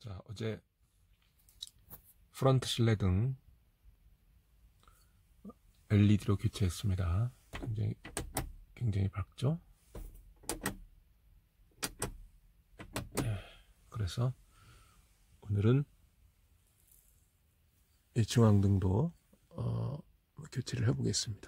자, 어제 프런트 실내등 LED로 교체했습니다. 굉장히 밝죠? 네, 그래서 오늘은 이 중앙등도 교체를 해보겠습니다.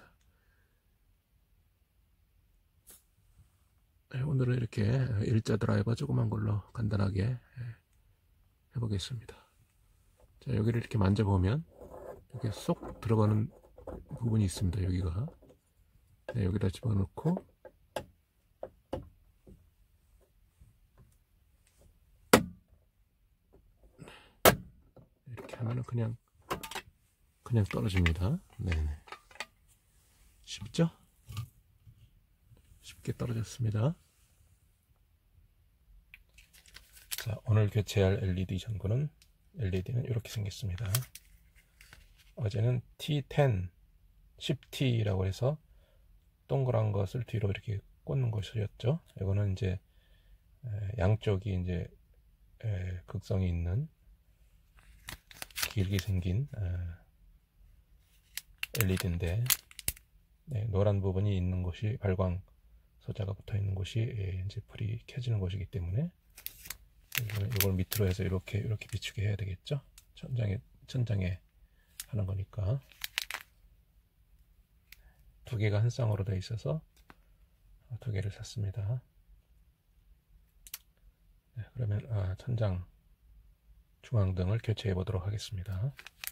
네, 오늘은 이렇게 일자 드라이버 조그만 걸로 간단하게 해보겠습니다. 자, 여기를 이렇게 만져보면 이렇게 쏙 들어가는 부분이 있습니다. 여기가. 네, 여기다 집어넣고 이렇게 하면은 그냥 떨어집니다. 네네. 쉽죠? 쉽게 떨어졌습니다. 자, 오늘 교체할 LED는 이렇게 생겼습니다. 어제는 T10, 10T라고 해서 동그란 것을 뒤로 이렇게 꽂는 것이었죠. 이거는 이제 양쪽이 이제 극성이 있는 길게 생긴 LED인데, 네, 노란 부분이 있는 곳이 발광 소자가 붙어 있는 곳이 이제 불이 켜지는 곳이기 때문에 이걸 밑으로 해서 이렇게 비추게 해야 되겠죠. 천장에 하는 거니까. 두 개가 한 쌍으로 되어 있어서 두 개를 샀습니다. 네, 그러면 천장 중앙등을 교체해 보도록 하겠습니다.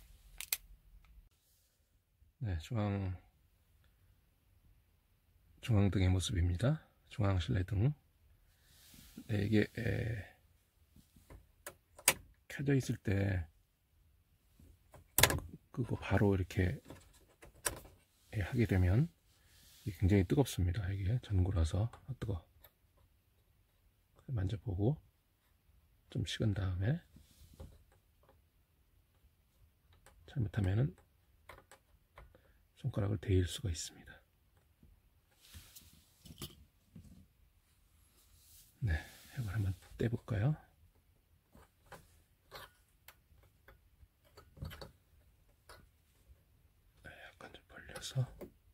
네, 중앙등의 모습입니다. 중앙 실내등. 네, 이게 켜져 있을 때 끄고 바로 이렇게 하게 되면 굉장히 뜨겁습니다. 이게 전구라서 뜨거. 만져보고 좀 식은 다음에, 잘못하면은 손가락을 데일 수가 있습니다. 네, 이걸 한번 떼볼까요? 네, 약간 좀 벌려서.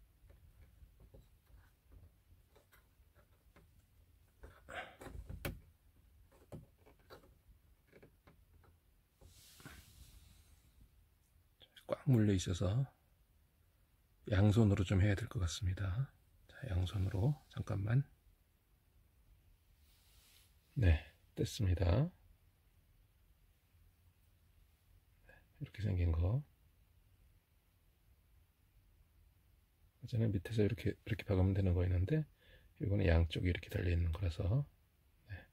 꽉 물려 있어서 양손으로 좀 해야 될 것 같습니다. 자, 양손으로 잠깐만. 네, 뗐습니다. 이렇게 생긴 거. 어제는 밑에서 이렇게 박으면 되는 거였는데, 이거는 양쪽이 이렇게 달려 있는 거라서. 네.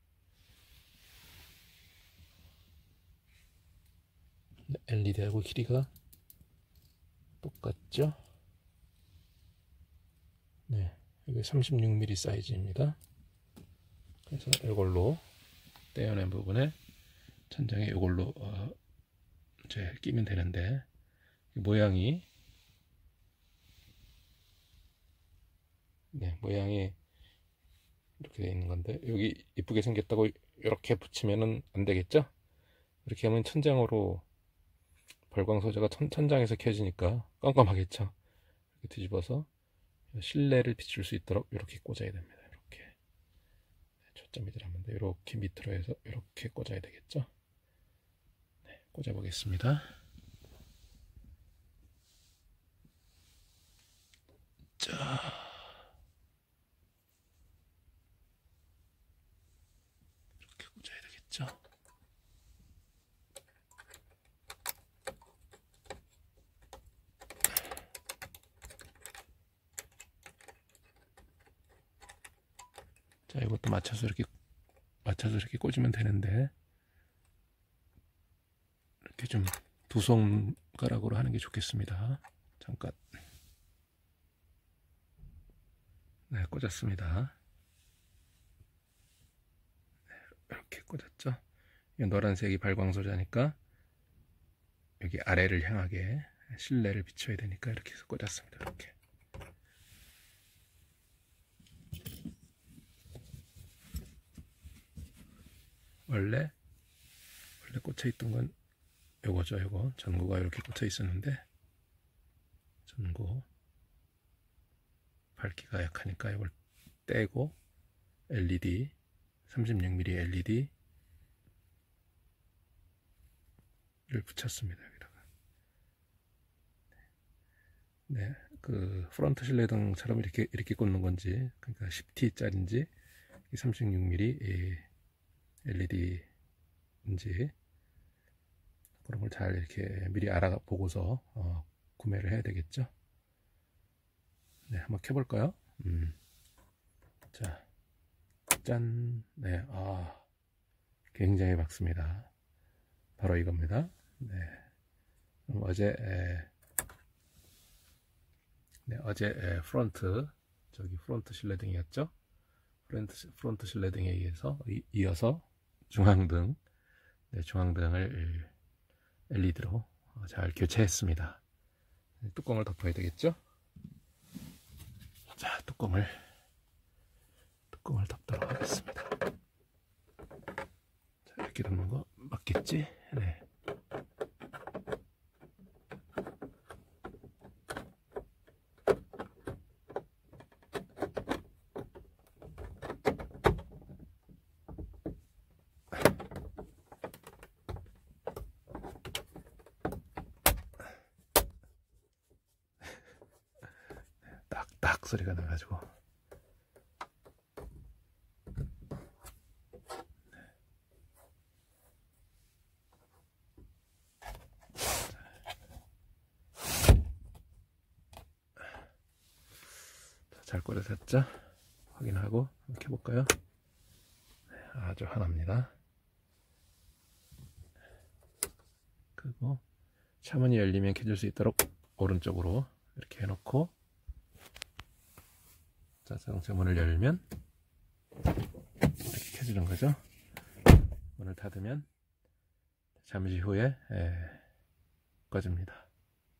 LED하고 길이가 똑같죠? 네, 이게 36mm 사이즈입니다. 그래서 이걸로 떼어낸 부분에 천장에 이걸로 이제 끼면 되는데, 모양이 이렇게 되어 있는 건데, 여기 이쁘게 생겼다고 이렇게 붙이면은 안 되겠죠? 이렇게 하면 천장으로 발광 소재가 천장에서 켜지니까 깜깜하겠죠? 이렇게 뒤집어서 실내를 비출 수 있도록 이렇게 꽂아야 됩니다. 이렇게 초점이 들어가는데 이렇게 밑으로 해서 이렇게 꽂아야 되겠죠? 네, 꽂아 보겠습니다. 자, 이렇게 꽂아야 되겠죠? 자, 이것도 맞춰서 이렇게 꽂으면 되는데, 이렇게 좀 두 손가락으로 하는 게 좋겠습니다. 잠깐. 네, 꽂았습니다. 네, 이렇게 꽂았죠? 이 노란색이 발광 소자니까 여기 아래를 향하게 실내를 비춰야 되니까 이렇게 해서 꽂았습니다. 이렇게. 원래 원래 꽂혀 있던 건 요거죠. 요거 전구가 이렇게 꽂혀 있었는데, 전구 밝기가 약하니까 이걸 떼고 LED 36mm LED를 붙였습니다. 여기다가. 네, 그 프론트 실내등처럼 이렇게 꽂는 건지, 그러니까 10T짜리인지 36mm LED인지 그런 걸 잘 이렇게 미리 알아보고서 구매를 해야 되겠죠. 네, 한번 켜볼까요? 자, 짠. 네, 굉장히 밝습니다. 바로 이겁니다. 네, 어제 프론트 실내등이었죠. 프론트 실내등에 이어서 중앙등, 네, 중앙등을 LED로 잘 교체했습니다. 뚜껑을 덮어야 되겠죠? 자, 뚜껑을 덮도록 하겠습니다. 자, 이렇게 덮는 거 맞겠지? 네. 딱딱 소리가 나가지고. 잘 꽂아졌죠? 확인하고 이렇게 해볼까요? 네, 아주 환합니다. 그리고 차문이 열리면 켜질 수 있도록 오른쪽으로 이렇게 해놓고, 자, 자동차 문을 열면 이렇게 켜지는 거죠. 문을 닫으면 잠시 후에 꺼집니다.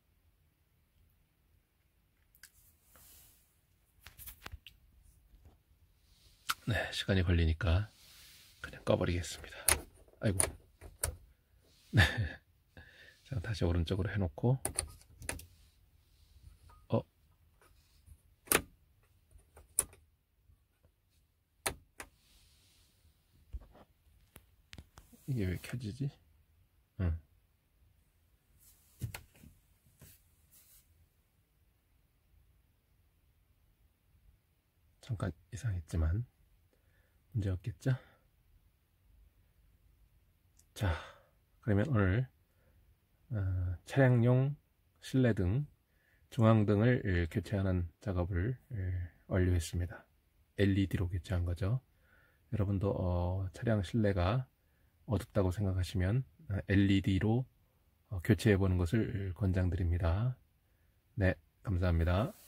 네, 시간이 걸리니까 그냥 꺼버리겠습니다. 아이고. 네. 자, 다시 오른쪽으로 해놓고, 이게 왜 켜지지? 응. 잠깐 이상했지만 문제 없겠죠? 자, 그러면 오늘 차량용 실내등, 중앙등을 교체하는 작업을 완료했습니다. LED로 교체한 거죠. 여러분도 차량 실내가 어둡다고 생각하시면 LED로 교체해 보는 것을 권장드립니다. 네, 감사합니다.